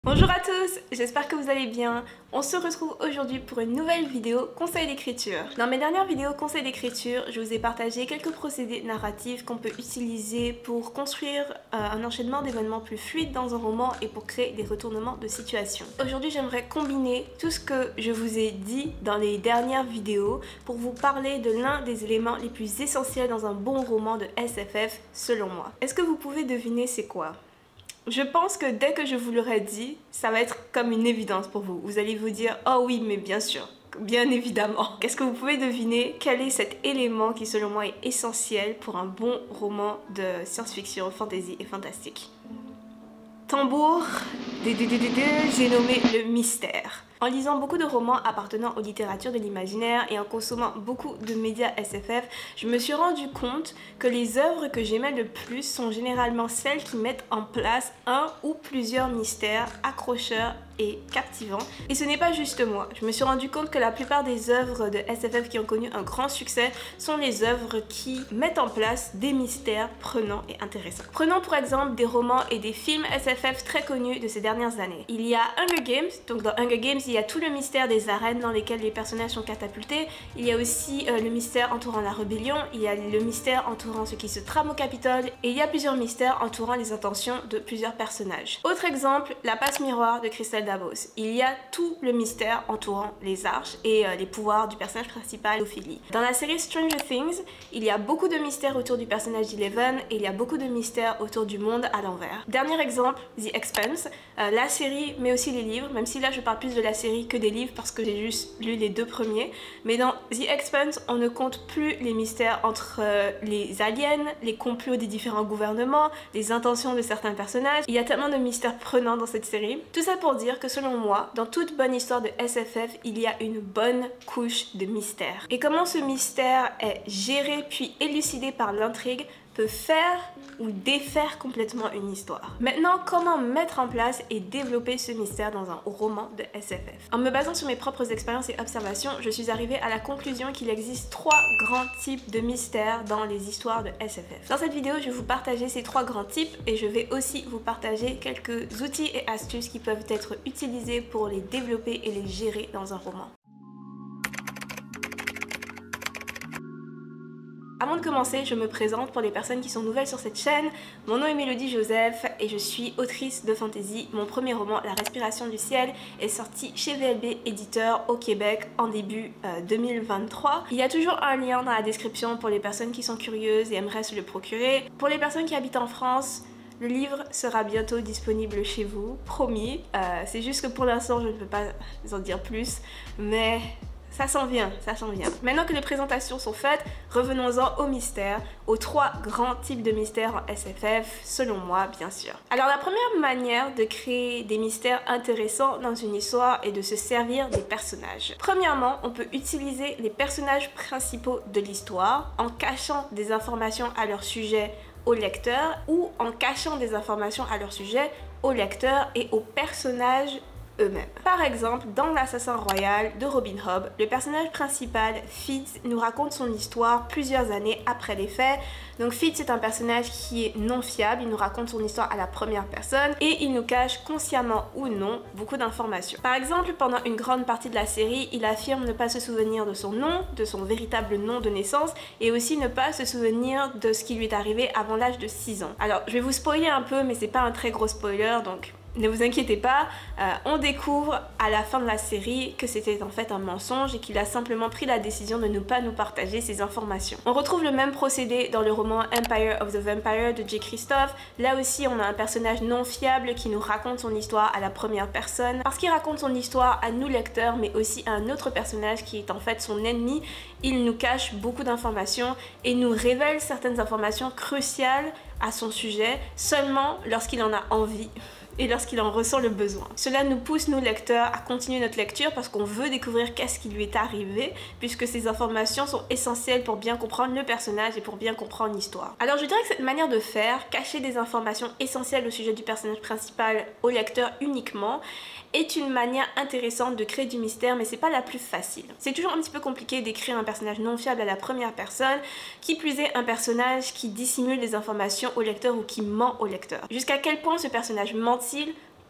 Bonjour à tous, j'espère que vous allez bien. On se retrouve aujourd'hui pour une nouvelle vidéo conseil d'écriture. Dans mes dernières vidéos conseil d'écriture, je vous ai partagé quelques procédés narratifs qu'on peut utiliser pour construire un enchaînement d'événements plus fluide dans un roman et pour créer des retournements de situation. Aujourd'hui, j'aimerais combiner tout ce que je vous ai dit dans les dernières vidéos pour vous parler de l'un des éléments les plus essentiels dans un bon roman de SFF selon moi. Est-ce que vous pouvez deviner c'est quoi ? Je pense que dès que je vous l'aurai dit, ça va être comme une évidence pour vous. Vous allez vous dire « Oh oui, mais bien sûr, bien évidemment ». Est-ce que vous pouvez deviner quel est cet élément qui selon moi est essentiel pour un bon roman de science-fiction, fantasy et fantastique ? Tambour, j'ai nommé le mystère. En lisant beaucoup de romans appartenant aux littératures de l'imaginaire et en consommant beaucoup de médias SFF, je me suis rendu compte que les œuvres que j'aimais le plus sont généralement celles qui mettent en place un ou plusieurs mystères accrocheurs et captivants. Et ce n'est pas juste moi. Je me suis rendu compte que la plupart des œuvres de SFF qui ont connu un grand succès sont les œuvres qui mettent en place des mystères prenants et intéressants. Prenons pour exemple des romans et des films SFF très connus de ces dernières années. Il y a Hunger Games, donc dans Hunger Games, il y a tout le mystère des arènes dans lesquelles les personnages sont catapultés. Il y a aussi le mystère entourant la rébellion, il y a le mystère entourant ce qui se trame au Capitole, et il y a plusieurs mystères entourant les intentions de plusieurs personnages. Autre exemple, la passe miroir de Crystal Davos. Il y a tout le mystère entourant les arches et les pouvoirs du personnage principal, Ophélie. Dans la série Stranger Things, il y a beaucoup de mystères autour du personnage d'Eleven et il y a beaucoup de mystères autour du monde à l'envers. Dernier exemple, The Expanse, la série mais aussi les livres, même si là je parle plus de la série que des livres parce que j'ai juste lu les deux premiers. Mais dans The Expanse, on ne compte plus les mystères entre les aliens, les complots des différents gouvernements, les intentions de certains personnages. Il y a tellement de mystères prenants dans cette série. Tout ça pour dire que selon moi, dans toute bonne histoire de SFF, il y a une bonne couche de mystère. Et comment ce mystère est géré puis élucidé par l'intrigue peut faire ou défaire complètement une histoire. Maintenant, comment mettre en place et développer ce mystère dans un roman de SFF? En me basant sur mes propres expériences et observations, je suis arrivée à la conclusion qu'il existe 3 grands types de mystères dans les histoires de SFF. Dans cette vidéo, je vais vous partager ces 3 grands types et je vais aussi vous partager quelques outils et astuces qui peuvent être utilisés pour les développer et les gérer dans un roman. Avant de commencer, je me présente pour les personnes qui sont nouvelles sur cette chaîne. Mon nom est Mélodie Joseph et je suis autrice de fantasy. Mon premier roman, La Respiration du Ciel, est sorti chez VLB Éditeur au Québec en début 2023. Il y a toujours un lien dans la description pour les personnes qui sont curieuses et aimeraient se le procurer. Pour les personnes qui habitent en France, le livre sera bientôt disponible chez vous, promis. C'est juste que pour l'instant, je ne peux pas vous en dire plus, mais ça s'en vient, ça s'en vient. Maintenant que les présentations sont faites, revenons-en au mystère, aux 3 grands types de mystères en SFF, selon moi, bien sûr. Alors la première manière de créer des mystères intéressants dans une histoire est de se servir des personnages. Premièrement, on peut utiliser les personnages principaux de l'histoire en cachant des informations à leur sujet au lecteur ou en cachant des informations à leur sujet au lecteur et aux personnages eux-mêmes. Par exemple, dans L'Assassin Royal de Robin Hobb, le personnage principal, Fitz, nous raconte son histoire plusieurs années après les faits. Donc Fitz est un personnage qui est non fiable, il nous raconte son histoire à la première personne et il nous cache consciemment ou non beaucoup d'informations. Par exemple, pendant une grande partie de la série, il affirme ne pas se souvenir de son nom, de son véritable nom de naissance et aussi ne pas se souvenir de ce qui lui est arrivé avant l'âge de 6 ans. Alors, je vais vous spoiler un peu, mais c'est pas un très gros spoiler, donc ne vous inquiétez pas, on découvre à la fin de la série que c'était en fait un mensonge et qu'il a simplement pris la décision de ne pas nous partager ces informations. On retrouve le même procédé dans le roman Empire of the Vampire de J. Christophe. Là aussi, on a un personnage non fiable qui nous raconte son histoire à la première personne. Parce qu'il raconte son histoire à nous lecteurs, mais aussi à un autre personnage qui est en fait son ennemi, il nous cache beaucoup d'informations et nous révèle certaines informations cruciales à son sujet seulement lorsqu'il en a envie et lorsqu'il en ressent le besoin. Cela nous pousse, nous lecteurs, à continuer notre lecture parce qu'on veut découvrir qu'est-ce qui lui est arrivé, puisque ces informations sont essentielles pour bien comprendre le personnage et pour bien comprendre l'histoire. Alors je dirais que cette manière de faire, cacher des informations essentielles au sujet du personnage principal au lecteur uniquement, est une manière intéressante de créer du mystère, mais c'est pas la plus facile. C'est toujours un petit peu compliqué d'écrire un personnage non fiable à la première personne, qui plus est un personnage qui dissimule des informations au lecteur ou qui ment au lecteur. Jusqu'à quel point ce personnage ment-il?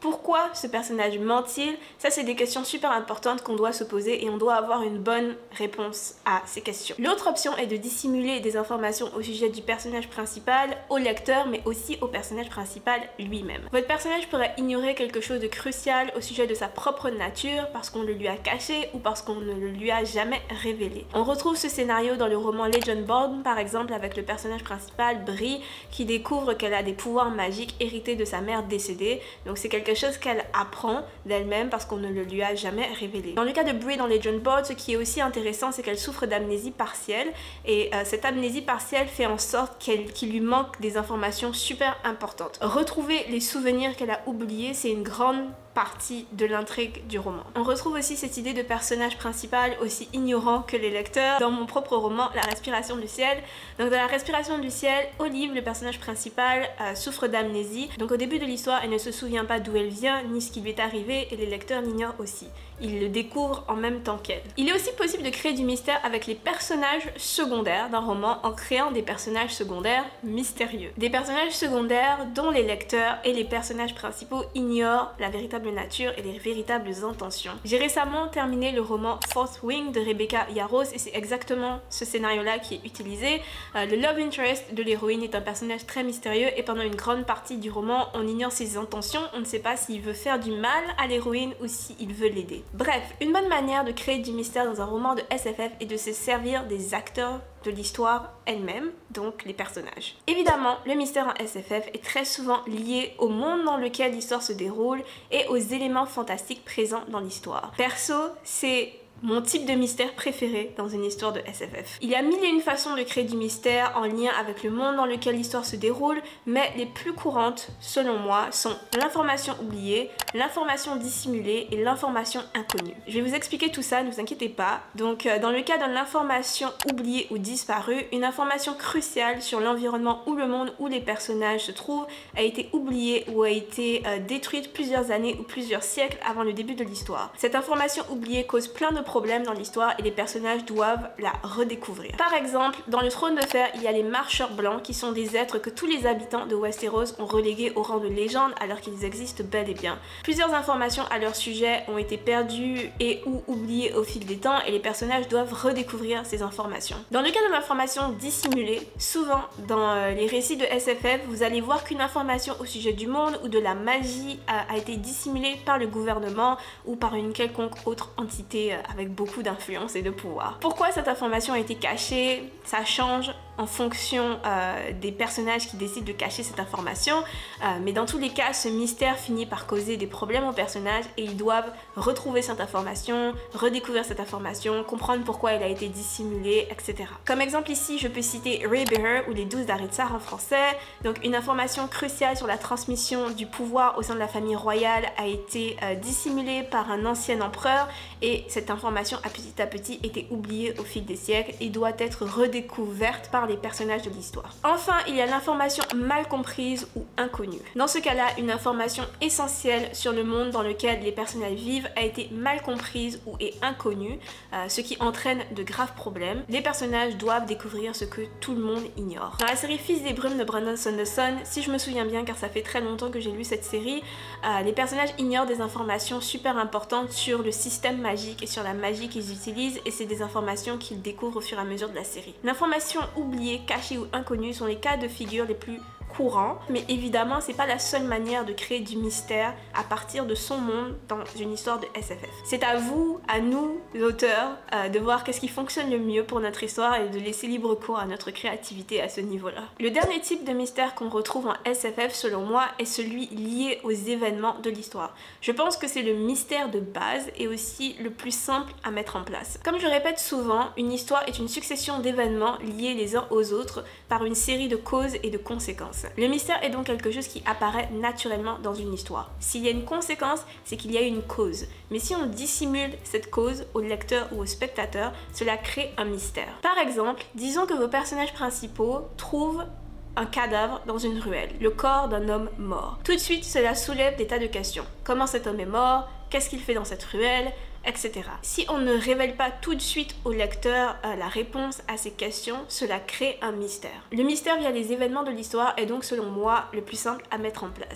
Pourquoi ce personnage ment-il? Ça, c'est des questions super importantes qu'on doit se poser et on doit avoir une bonne réponse à ces questions. L'autre option est de dissimuler des informations au sujet du personnage principal, au lecteur, mais aussi au personnage principal lui-même. Votre personnage pourrait ignorer quelque chose de crucial au sujet de sa propre nature parce qu'on le lui a caché ou parce qu'on ne le lui a jamais révélé. On retrouve ce scénario dans le roman Legendborn, par exemple, avec le personnage principal, Bri, qui découvre qu'elle a des pouvoirs magiques hérités de sa mère décédée. Donc c'est quelque chose qu'elle apprend d'elle-même parce qu'on ne le lui a jamais révélé. Dans le cas de Bri dans Legendborn, ce qui est aussi intéressant, c'est qu'elle souffre d'amnésie partielle et cette amnésie partielle fait en sorte qu'il lui manque des informations super importantes. Retrouver les souvenirs qu'elle a oubliés, c'est une grande partie de l'intrigue du roman. On retrouve aussi cette idée de personnage principal aussi ignorant que les lecteurs dans mon propre roman La Respiration du ciel. Donc dans La Respiration du ciel, Olive, le personnage principal, souffre d'amnésie. Donc au début de l'histoire, elle ne se souvient pas d'où elle vient ni ce qui lui est arrivé et les lecteurs l'ignorent aussi. Ils le découvrent en même temps qu'elle. Il est aussi possible de créer du mystère avec les personnages secondaires d'un roman en créant des personnages secondaires mystérieux. Des personnages secondaires dont les lecteurs et les personnages principaux ignorent la véritable nature et les véritables intentions. J'ai récemment terminé le roman Fourth Wing de Rebecca Yarros et c'est exactement ce scénario-là qui est utilisé. Le love interest de l'héroïne est un personnage très mystérieux et pendant une grande partie du roman, on ignore ses intentions, on ne sait pas s'il veut faire du mal à l'héroïne ou s'il veut l'aider. Bref, une bonne manière de créer du mystère dans un roman de SFF est de se servir des acteurs de l'histoire elle-même, donc les personnages. Évidemment, le mystère en SFF est très souvent lié au monde dans lequel l'histoire se déroule et aux éléments fantastiques présents dans l'histoire. Perso, c'est mon type de mystère préféré dans une histoire de SFF. Il y a mille et une façons de créer du mystère en lien avec le monde dans lequel l'histoire se déroule, mais les plus courantes, selon moi, sont l'information oubliée, l'information dissimulée et l'information inconnue. Je vais vous expliquer tout ça, ne vous inquiétez pas. Donc, dans le cas d'une information oubliée ou disparue, une information cruciale sur l'environnement ou le monde où les personnages se trouvent a été oubliée ou a été détruite plusieurs années ou plusieurs siècles avant le début de l'histoire. Cette information oubliée cause plein de problèmes dans l'histoire et les personnages doivent la redécouvrir. Par exemple, dans le Trône de Fer, il y a les marcheurs blancs qui sont des êtres que tous les habitants de Westeros ont relégués au rang de légende alors qu'ils existent bel et bien. Plusieurs informations à leur sujet ont été perdues et ou oubliées au fil des temps et les personnages doivent redécouvrir ces informations. Dans le cas de l'information dissimulée, souvent dans les récits de SFF, vous allez voir qu'une information au sujet du monde ou de la magie a été dissimulée par le gouvernement ou par une quelconque autre entité avec beaucoup d'influence et de pouvoir. Pourquoi cette information a été cachée? Ça change en fonction des personnages qui décident de cacher cette information, mais dans tous les cas, ce mystère finit par causer des problèmes aux personnages et ils doivent retrouver cette information, redécouvrir cette information, comprendre pourquoi elle a été dissimulée, etc. Comme exemple ici, je peux citer Rhaebeher ou les 12 d'Arritsar en français. Donc une information cruciale sur la transmission du pouvoir au sein de la famille royale a été dissimulée par un ancien empereur et cette information a petit à petit été oubliée au fil des siècles et doit être redécouverte par les personnages de l'histoire. Enfin, il y a l'information mal comprise ou inconnue. Dans ce cas-là, une information essentielle sur le monde dans lequel les personnages vivent a été mal comprise ou est inconnue, ce qui entraîne de graves problèmes. Les personnages doivent découvrir ce que tout le monde ignore. Dans la série Fils des Brumes de Brandon Sanderson, si je me souviens bien car ça fait très longtemps que j'ai lu cette série, les personnages ignorent des informations super importantes sur le système magique et sur la magie qu'ils utilisent et c'est des informations qu'ils découvrent au fur et à mesure de la série. L'information oubliée, cachée ou inconnue sont les cas de figure les plus courant, mais évidemment c'est pas la seule manière de créer du mystère à partir de son monde dans une histoire de SFF. C'est à vous, à nous, l'auteur, de voir qu'est-ce qui fonctionne le mieux pour notre histoire et de laisser libre cours à notre créativité à ce niveau-là. Le dernier type de mystère qu'on retrouve en SFF selon moi est celui lié aux événements de l'histoire. Je pense que c'est le mystère de base et aussi le plus simple à mettre en place. Comme je répète souvent, une histoire est une succession d'événements liés les uns aux autres par une série de causes et de conséquences. Le mystère est donc quelque chose qui apparaît naturellement dans une histoire. S'il y a une conséquence, c'est qu'il y a une cause. Mais si on dissimule cette cause au lecteur ou au spectateur, cela crée un mystère. Par exemple, disons que vos personnages principaux trouvent un cadavre dans une ruelle, le corps d'un homme mort. Tout de suite, cela soulève des tas de questions. Comment cet homme est mort? Qu'est-ce qu'il fait dans cette ruelle? Etc. Si on ne révèle pas tout de suite au lecteur la réponse à ces questions, cela crée un mystère. Le mystère via les événements de l'histoire est donc selon moi le plus simple à mettre en place.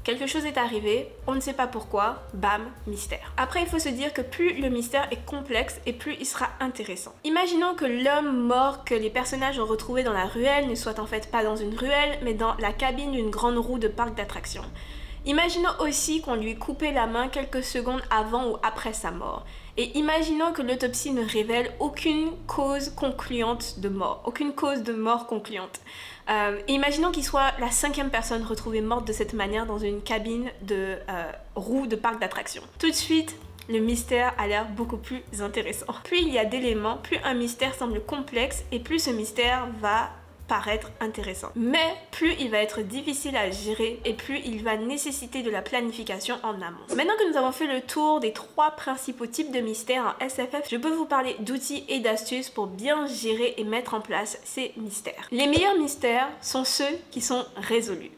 quelque chose est arrivé, on ne sait pas pourquoi, bam, mystère. Après, il faut se dire que plus le mystère est complexe et plus il sera intéressant. Imaginons que l'homme mort que les personnages ont retrouvé dans la ruelle ne soit en fait pas dans une ruelle, mais dans la cabine d'une grande roue de parc d'attractions. Imaginons aussi qu'on lui ait coupé la main quelques secondes avant ou après sa mort. Et imaginons que l'autopsie ne révèle aucune cause concluante de mort, aucune cause de mort concluante. Imaginons qu'il soit la 5e personne retrouvée morte de cette manière dans une cabine de roue de parc d'attractions. Tout de suite, le mystère a l'air beaucoup plus intéressant. Plus il y a d'éléments, plus un mystère semble complexe et plus ce mystère va paraître intéressant. Mais plus il va être difficile à gérer et plus il va nécessiter de la planification en amont. Maintenant que nous avons fait le tour des 3 principaux types de mystères en SFF, je peux vous parler d'outils et d'astuces pour bien gérer et mettre en place ces mystères. Les meilleurs mystères sont ceux qui sont résolus.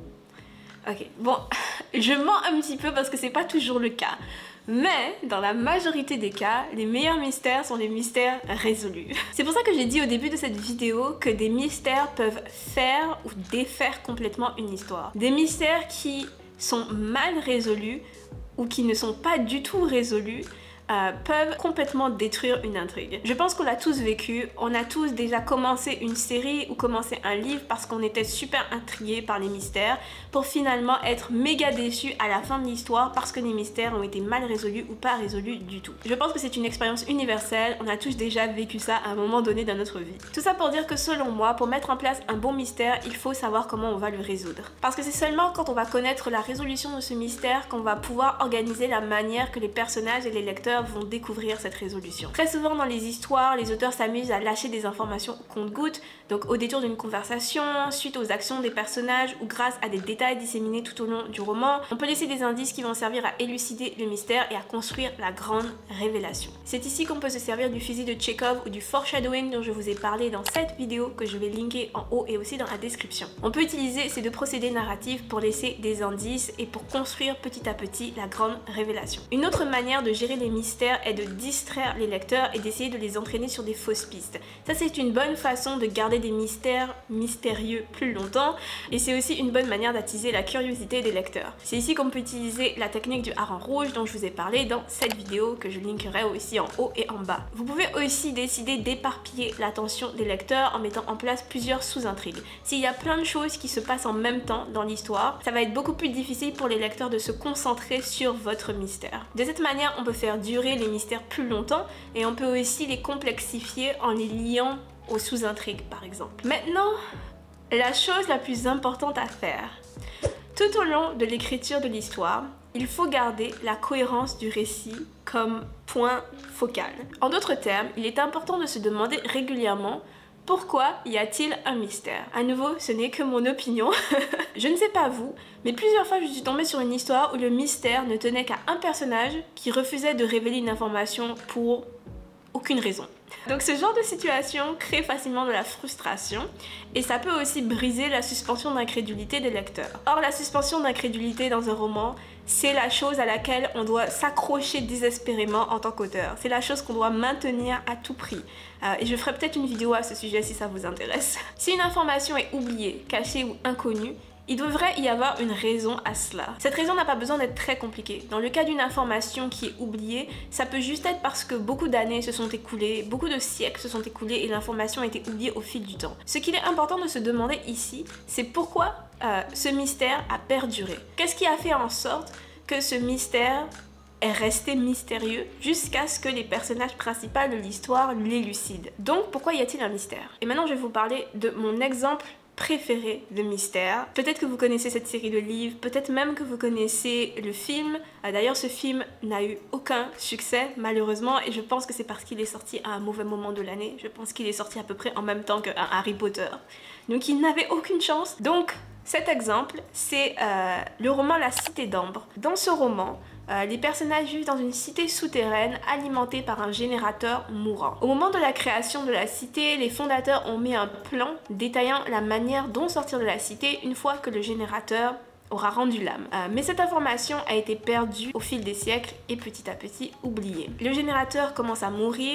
Ok, bon, je mens un petit peu parce que c'est pas toujours le cas. Mais dans la majorité des cas, les meilleurs mystères sont les mystères résolus. C'est pour ça que j'ai dit au début de cette vidéo que des mystères peuvent faire ou défaire complètement une histoire. Des mystères qui sont mal résolus ou qui ne sont pas du tout résolus peuvent complètement détruire une intrigue. Je pense qu'on l'a tous vécu, on a tous déjà commencé une série ou commencé un livre parce qu'on était super intrigués par les mystères pour finalement être méga déçus à la fin de l'histoire parce que les mystères ont été mal résolus ou pas résolus du tout. Je pense que c'est une expérience universelle, on a tous déjà vécu ça à un moment donné dans notre vie. Tout ça pour dire que selon moi, pour mettre en place un bon mystère, il faut savoir comment on va le résoudre. Parce que c'est seulement quand on va connaître la résolution de ce mystère qu'on va pouvoir organiser la manière que les personnages et les lecteurs vont découvrir cette résolution. Très souvent dans les histoires, les auteurs s'amusent à lâcher des informations au compte-gouttes, donc au détour d'une conversation, suite aux actions des personnages ou grâce à des détails disséminés tout au long du roman. On peut laisser des indices qui vont servir à élucider le mystère et à construire la grande révélation. C'est ici qu'on peut se servir du fusil de Tchekhov ou du foreshadowing dont je vous ai parlé dans cette vidéo que je vais linker en haut et aussi dans la description. On peut utiliser ces 2 procédés narratifs pour laisser des indices et pour construire petit à petit la grande révélation. Une autre manière de gérer les mystères est de distraire les lecteurs et d'essayer de les entraîner sur des fausses pistes. Ça, c'est une bonne façon de garder des mystères mystérieux plus longtemps et c'est aussi une bonne manière d'attiser la curiosité des lecteurs. C'est ici qu'on peut utiliser la technique du hareng rouge dont je vous ai parlé dans cette vidéo que je linkerai aussi en haut et en bas. Vous pouvez aussi décider d'éparpiller l'attention des lecteurs en mettant en place plusieurs sous-intrigues. S'il y a plein de choses qui se passent en même temps dans l'histoire, ça va être beaucoup plus difficile pour les lecteurs de se concentrer sur votre mystère. De cette manière, on peut faire durer les mystères plus longtemps et on peut aussi les complexifier en les liant aux sous-intrigues par exemple. Maintenant, la chose la plus importante à faire. Tout au long de l'écriture de l'histoire, il faut garder la cohérence du récit comme point focal. En d'autres termes, il est important de se demander régulièrement pourquoi y a-t-il un mystère? À nouveau, ce n'est que mon opinion. Je ne sais pas vous, mais plusieurs fois je suis tombée sur une histoire où le mystère ne tenait qu'à un personnage qui refusait de révéler une information pour aucune raison. Donc ce genre de situation crée facilement de la frustration et ça peut aussi briser la suspension d'incrédulité des lecteurs. Or la suspension d'incrédulité dans un roman, c'est la chose à laquelle on doit s'accrocher désespérément en tant qu'auteur. C'est la chose qu'on doit maintenir à tout prix. Et je ferai peut-être une vidéo à ce sujet si ça vous intéresse. Si une information est oubliée, cachée ou inconnue, il devrait y avoir une raison à cela. Cette raison n'a pas besoin d'être très compliquée. Dans le cas d'une information qui est oubliée, ça peut juste être parce que beaucoup d'années se sont écoulées, beaucoup de siècles se sont écoulés et l'information a été oubliée au fil du temps. Ce qu'il est important de se demander ici, c'est pourquoi ce mystère a perduré. Qu'est-ce qui a fait en sorte que ce mystère est resté mystérieux jusqu'à ce que les personnages principaux de l'histoire l'élucident. Donc pourquoi y a-t-il un mystère? Et maintenant je vais vous parler de mon exemple préféré de mystère. Peut-être que vous connaissez cette série de livres, peut-être même que vous connaissez le film. D'ailleurs, ce film n'a eu aucun succès, malheureusement, et je pense que c'est parce qu'il est sorti à un mauvais moment de l'année. Je pense qu'il est sorti à peu près en même temps qu'un Harry Potter. Donc il n'avait aucune chance. Donc cet exemple, c'est le roman La Cité d'Ambre. Dans ce roman, les personnages vivent dans une cité souterraine alimentée par un générateur mourant. Au moment de la création de la cité, les fondateurs ont mis un plan détaillant la manière dont sortir de la cité une fois que le générateur aura rendu l'âme. Mais cette information a été perdue au fil des siècles et petit à petit oubliée. Le générateur commence à mourir,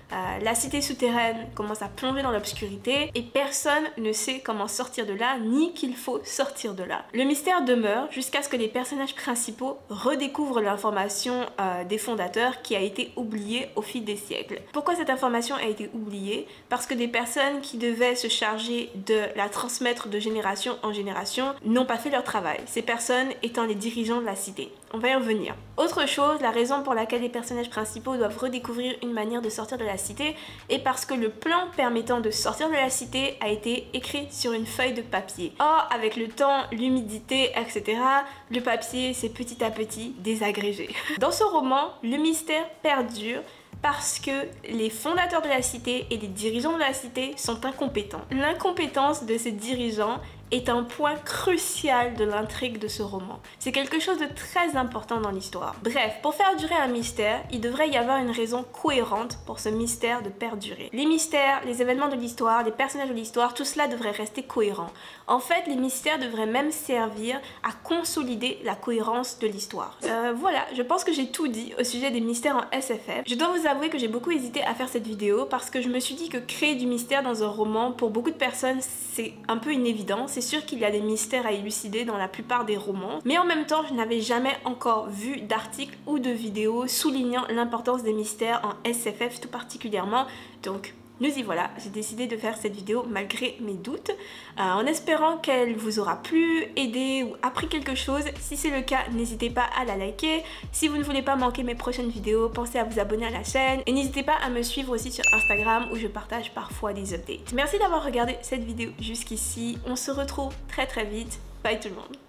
La cité souterraine commence à plonger dans l'obscurité et personne ne sait comment sortir de là ni qu'il faut sortir de là. Le mystère demeure jusqu'à ce que les personnages principaux redécouvrent l'information des fondateurs qui a été oubliée au fil des siècles. Pourquoi cette information a été oubliée? Parce que des personnes qui devaient se charger de la transmettre de génération en génération n'ont pas fait leur travail, ces personnes étant les dirigeants de la cité. On va y revenir. Autre chose, la raison pour laquelle les personnages principaux doivent redécouvrir une manière de sortir de la cité est parce que le plan permettant de sortir de la cité a été écrit sur une feuille de papier. Or, avec le temps, l'humidité, etc., le papier s'est petit à petit désagrégé. Dans ce roman, le mystère perdure parce que les fondateurs de la cité et les dirigeants de la cité sont incompétents. L'incompétence de ces dirigeants est un point crucial de l'intrigue de ce roman. C'est quelque chose de très important dans l'histoire. Bref, pour faire durer un mystère, il devrait y avoir une raison cohérente pour ce mystère de perdurer. Les mystères, les événements de l'histoire, les personnages de l'histoire, tout cela devrait rester cohérent. En fait, les mystères devraient même servir à consolider la cohérence de l'histoire. Voilà, je pense que j'ai tout dit au sujet des mystères en SFF. Je dois vous avouer que j'ai beaucoup hésité à faire cette vidéo parce que je me suis dit que créer du mystère dans un roman, pour beaucoup de personnes, c'est un peu une évidence. C'est sûr qu'il y a des mystères à élucider dans la plupart des romans, mais en même temps, je n'avais jamais encore vu d'articles ou de vidéos soulignant l'importance des mystères en SFF tout particulièrement, donc nous y voilà, j'ai décidé de faire cette vidéo malgré mes doutes, en espérant qu'elle vous aura plu, aidé ou appris quelque chose. Si c'est le cas, n'hésitez pas à la liker. Si vous ne voulez pas manquer mes prochaines vidéos, pensez à vous abonner à la chaîne. Et n'hésitez pas à me suivre aussi sur Instagram où je partage parfois des updates. Merci d'avoir regardé cette vidéo jusqu'ici. On se retrouve très vite. Bye tout le monde.